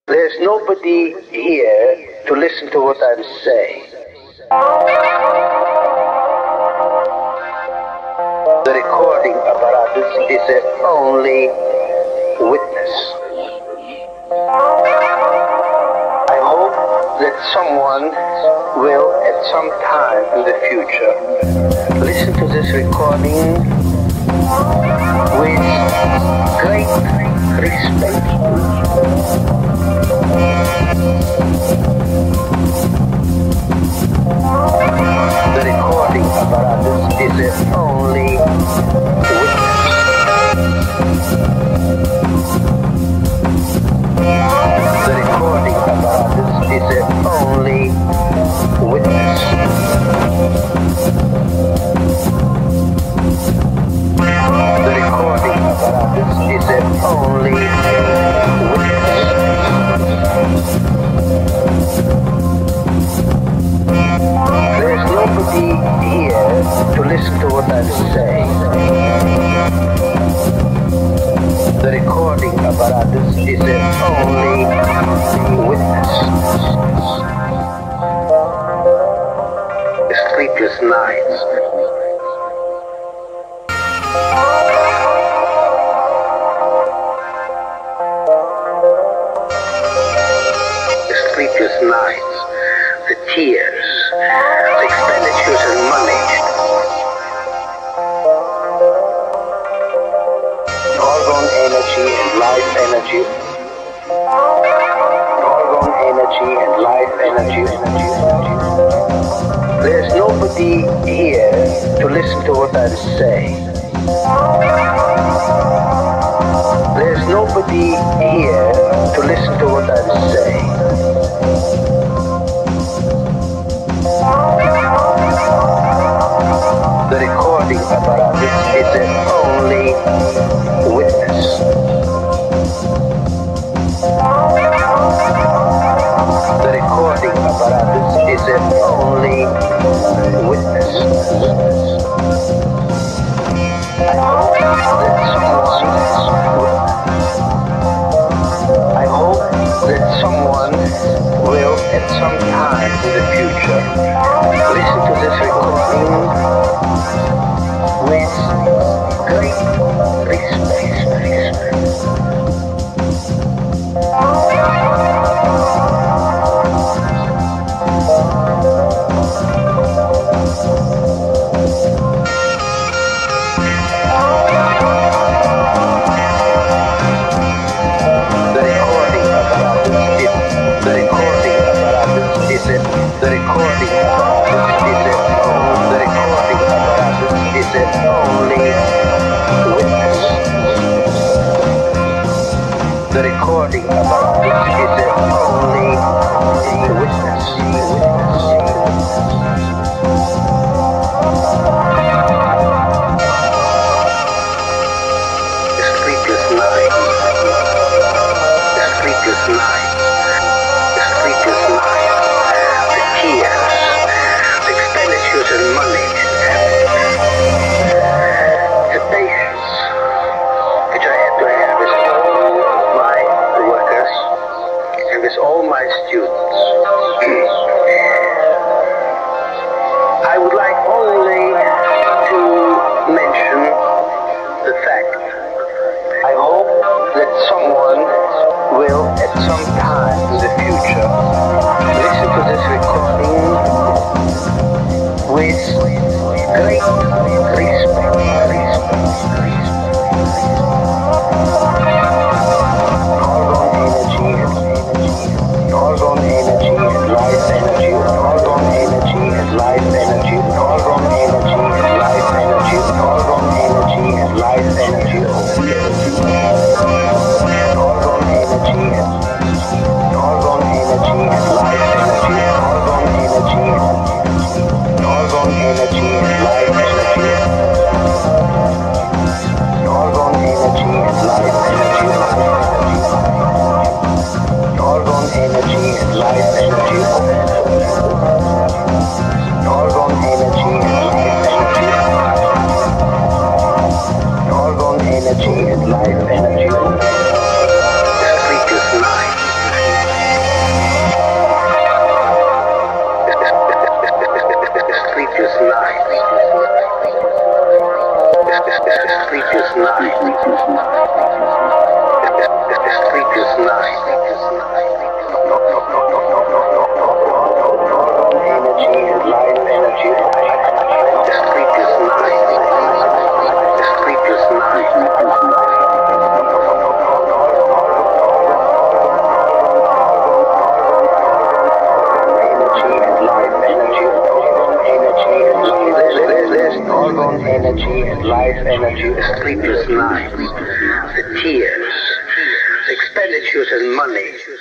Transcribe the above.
There's nobody here to listen to what I'm saying. The recording apparatus is the only witness. I hope that someone will, at some time in the future, listen to this recording with great respect. The recording apparatus is the only witness. The recording apparatus is the only witness. The recording apparatus is the only witness. There's nobody here to listen to what I'm saying. The recording apparatus is the only witness. Sleepless nights. Sleepless nights, the tears, the expenditures and money, orgone energy and life energy, orgone energy and life energy. There's nobody here to listen to what I'm saying. There's nobody here to listen to what I'm saying. The recording apparatus is the only witness. The recording apparatus is the only witness. I hope that someone will, at some time in the future, listen to this recording with great respect. The recording apparatus is the only witness. The recording apparatus is the only witness. The sleepless night. The sleepless night. The sleepless night. And money, the patience which I had to have with all my workers and with all my students. I would like only to mention the fact. I hope that someone will, at some time in the future, listen to this recording with great respect. Orgone energy and life energy, orgone energy and life energy, orgone energy and life energy, orgone energy and life energy, orgone energy and orgone energy and life energy, orgone energy and orgone energy and life energy. Orgone energy and life energy. Orgone energy and life energy. Orgone energy and life energy. Orgone energy and life energy. The sleepless night. energy, the sleepless nights, the tears, the expenditures in money,